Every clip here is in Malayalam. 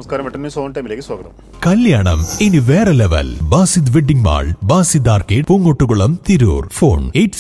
നമസ്കാരം, വെട്ടൻ ന്യൂസ് ഓൺ ടൈമിലേക്ക് സ്വാഗതം. കല്യാണം ഇനി വേറെ level. Basid wedding mall, Basid arcade, Poonkottukulam, Tirur. Phone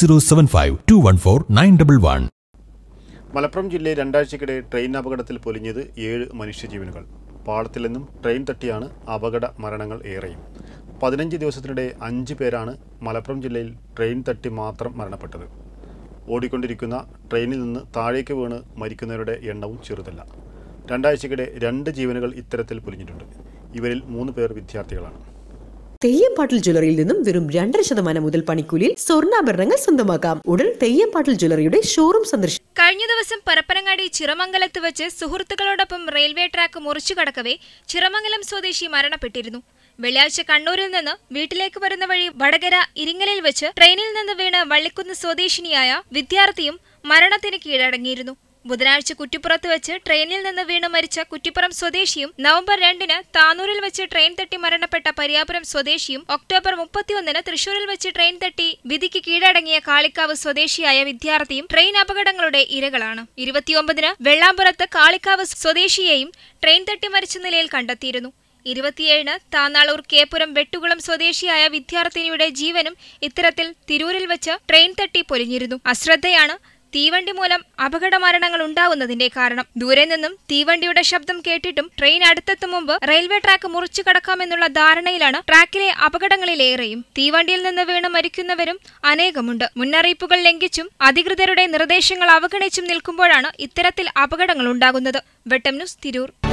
8075214911. Malappuram ജില്ലയിൽ രണ്ടാഴ്ചക്കിടെ ട്രെയിൻ അപകടത്തിൽ പൊലിഞ്ഞത് 7 മനുഷ്യജീവനുകൾ. പാളത്തിൽ നിന്നും ട്രെയിൻ തട്ടിയാണ് അപകട മരണങ്ങൾ ഏറെയും. 15 ദിവസത്തിനിടെ 5 പേരാണ് മലപ്പുറം ജില്ലയിൽ ട്രെയിൻ തട്ടി മാത്രം മരണപ്പെട്ടത്. ഓടിക്കൊണ്ടിരിക്കുന്ന ട്രെയിനിൽ നിന്ന് താഴേക്ക് വീണ് മരിക്കുന്നവരുടെ എണ്ണവും ചെറുതല്ല. രണ്ടാഴ്ചക്കിടെ 2 ജീവനുകൾ ഇത്തരത്തിൽ പൊലിഞ്ഞിട്ടുണ്ട്. ഇവരിൽ 3 പേർ വിദ്യാർത്ഥികളാണ്. തെയ്യംപാട്ടിൽ ജ്വല്ലറിയിൽ നിന്നും വെറും 2% മുതൽ പണിക്കൂലിയിൽ സ്വർണ്ണാഭരണങ്ങൾ സ്വന്തമാക്കാം. ഉടൻ തെയ്യംപാട്ടിൽ ജ്വല്ലറിയുടെ ഷോറൂം സന്ദർശിക്കും. കഴിഞ്ഞ ദിവസം പരപ്പനങ്ങാടി ചിറമംഗലത്ത് വെച്ച് സുഹൃത്തുക്കളോടൊപ്പം റെയിൽവേ ട്രാക്ക് മുറിച്ചു കടക്കവേ ചിറമംഗലം സ്വദേശി മരണപ്പെട്ടിരുന്നു. വെള്ളിയാഴ്ച കണ്ണൂരിൽ നിന്ന് വീട്ടിലേക്ക് വരുന്ന വഴി വടകര ഇരിങ്ങലിൽ വെച്ച് ട്രെയിനിൽ നിന്ന് വീണ് വള്ളിക്കുന്ന് സ്വദേശിനിയായ വിദ്യാർത്ഥിയും മരണത്തിന് കീഴടങ്ങിയിരുന്നു. ബുധനാഴ്ച കുറ്റിപ്പുറത്ത് വെച്ച് ട്രെയിനിൽ നിന്ന് വീണ് മരിച്ച കുറ്റിപ്പുറം സ്വദേശിയും നവംബർ 2-ന് താനൂരിൽ വെച്ച് ട്രെയിൻ തട്ടി മരണപ്പെട്ട പരിയാപുരം സ്വദേശിയും ഒക്ടോബർ 31-ന് തൃശൂരിൽ വെച്ച് ട്രെയിൻ തട്ടി വിധിക്ക് കീഴടങ്ങിയ കാളിക്കാവ് സ്വദേശിയായ വിദ്യാർത്ഥിയും ട്രെയിൻ അപകടങ്ങളുടെ ഇരകളാണ്. 29-ന് വെള്ളാമ്പുറത്ത് കാളിക്കാവ് സ്വദേശിയെയും ട്രെയിൻ തട്ടി മരിച്ച നിലയിൽ കണ്ടെത്തിയിരുന്നു. 27-ന് താന്നാളൂർ കേപ്പുരം വെട്ടുകുളം സ്വദേശിയായ വിദ്യാർത്ഥിനിയുടെ ജീവനും ഇത്തരത്തിൽ തിരൂരിൽ വെച്ച് ട്രെയിൻ തട്ടി പൊലിഞ്ഞിരുന്നു. അശ്രദ്ധയാണ് തീവണ്ടി മൂലം അപകട മരണങ്ങൾ ഉണ്ടാവുന്നതിന്റെ കാരണം. ദൂരെ നിന്നും തീവണ്ടിയുടെ ശബ്ദം കേട്ടിട്ടും ട്രെയിൻ അടുത്തെത്തും മുമ്പ് റെയിൽവേ ട്രാക്ക് മുറിച്ചു കടക്കാമെന്നുള്ള ധാരണയിലാണ് ട്രാക്കിലെ അപകടങ്ങളിലേറെയും. തീവണ്ടിയിൽ നിന്ന് വീണ് മരിക്കുന്നവരും അനേകമുണ്ട്. മുന്നറിയിപ്പുകൾ ലംഘിച്ചും അധികൃതരുടെ നിർദ്ദേശങ്ങൾ അവഗണിച്ചും നിൽക്കുമ്പോഴാണ് ഇത്തരത്തിൽ അപകടങ്ങൾ ഉണ്ടാകുന്നത്. വെട്ടം ന്യൂസ്, തിരൂർ.